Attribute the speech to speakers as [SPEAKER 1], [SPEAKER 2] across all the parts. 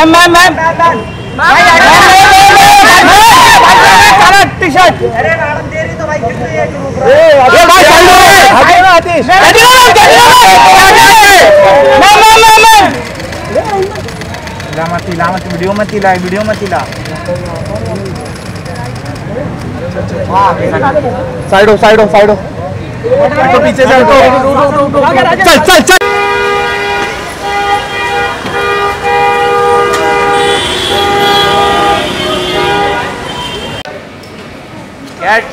[SPEAKER 1] T-shirt
[SPEAKER 2] अरे madam दे रही तो भाई फिर ये
[SPEAKER 1] लामत वीडियो मत ला साइड हो तो पीछे से चल कैट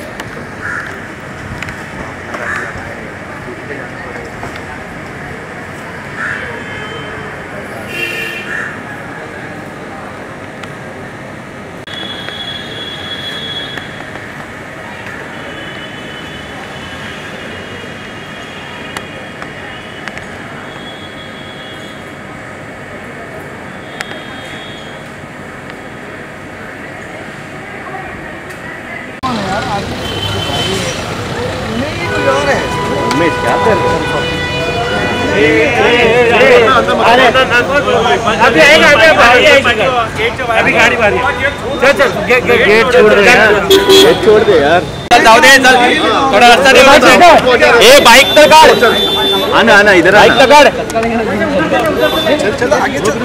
[SPEAKER 3] अभी आएगा अभी गाड़ी बारी चल गेट छोड़ दे यार जाओ दे चल थोड़ा रास्ता दे ए बाइक तो काढ़ आना इधर बाइक तो काढ़ चल आगे चल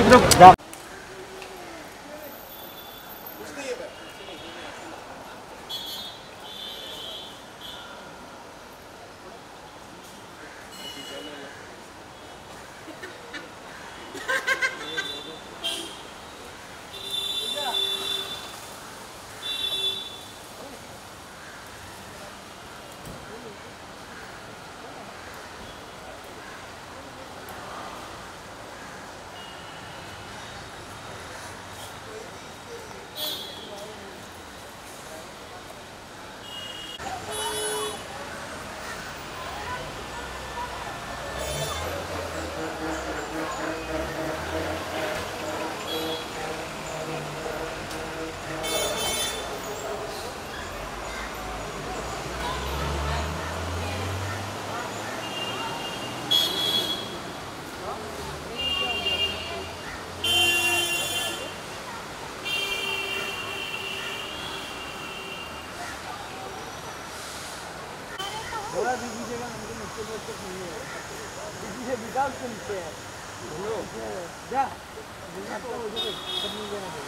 [SPEAKER 3] थोड़ा दीजिएगा हमको मुझसे बहुत कुछ नहीं है दीजिए बिगाड़ के नीचे है जा आपको मुझे सब मिल जाएगा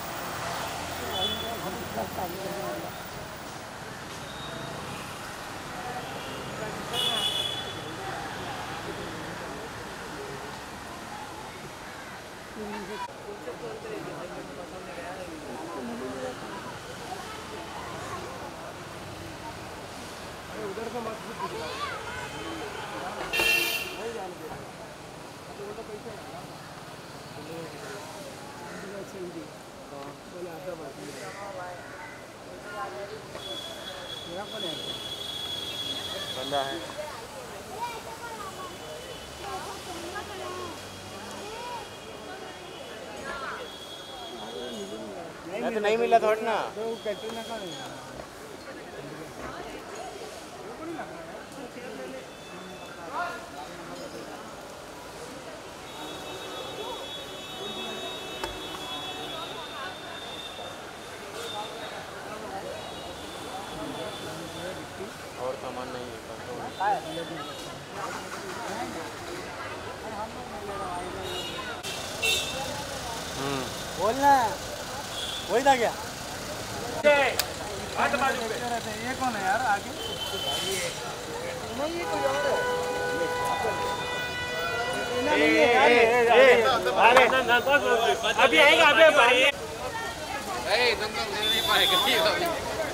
[SPEAKER 3] उधर का मत नहीं जाने दे बोला पैसा बोले आता बात मेरा कौन है बंदा है तो नहीं मिला थोड़ा ना तो कैटरीना का नहीं और सामान नहीं है बोलना वही था क्या ये कौन है यार आगे नहीं ये कोई और है अभी आएगा अभी नहीं पाएगा